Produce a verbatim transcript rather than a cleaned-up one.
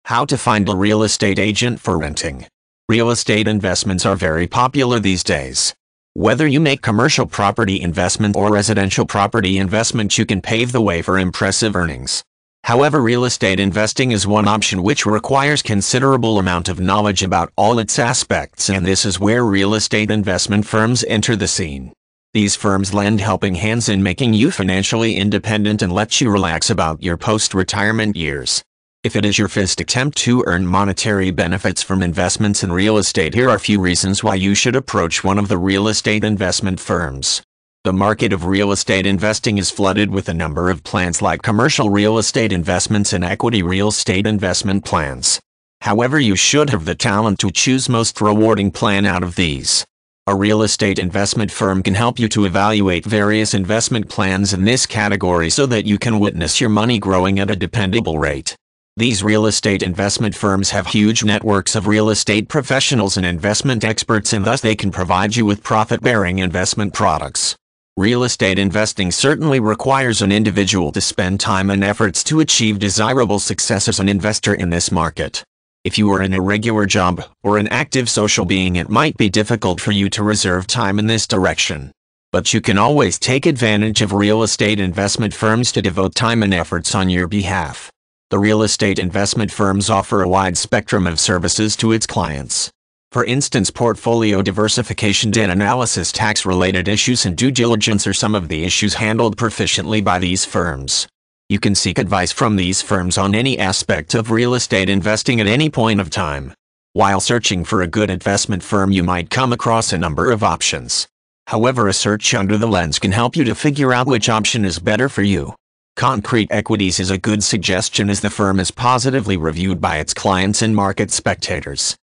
How to find a real estate agent for renting. Real estate investments are very popular these days. Whether you make commercial property investment or residential property investment, you can pave the way for impressive earnings. However, real estate investing is one option which requires considerable amount of knowledge about all its aspects, and this is where real estate investment firms enter the scene. These firms lend helping hands in making you financially independent and let you relax about your post-retirement years. If it is your first attempt to earn monetary benefits from investments in real estate, here are a few reasons why you should approach one of the real estate investment firms. The market of real estate investing is flooded with a number of plans like commercial real estate investments and equity real estate investment plans. However, you should have the talent to choose most rewarding plan out of these. A real estate investment firm can help you to evaluate various investment plans in this category so that you can witness your money growing at a dependable rate. These real estate investment firms have huge networks of real estate professionals and investment experts, and thus they can provide you with profit-bearing investment products. Real estate investing certainly requires an individual to spend time and efforts to achieve desirable success as an investor in this market. If you are in a regular job or an active social being, it might be difficult for you to reserve time in this direction. But you can always take advantage of real estate investment firms to devote time and efforts on your behalf. The real estate investment firms offer a wide spectrum of services to its clients. For instance, portfolio diversification, debt analysis, tax-related issues, and due diligence are some of the issues handled proficiently by these firms. You can seek advice from these firms on any aspect of real estate investing at any point of time. While searching for a good investment firm, you might come across a number of options. However, a search under the lens can help you to figure out which option is better for you. Concrete Equities is a good suggestion as the firm is positively reviewed by its clients and market spectators.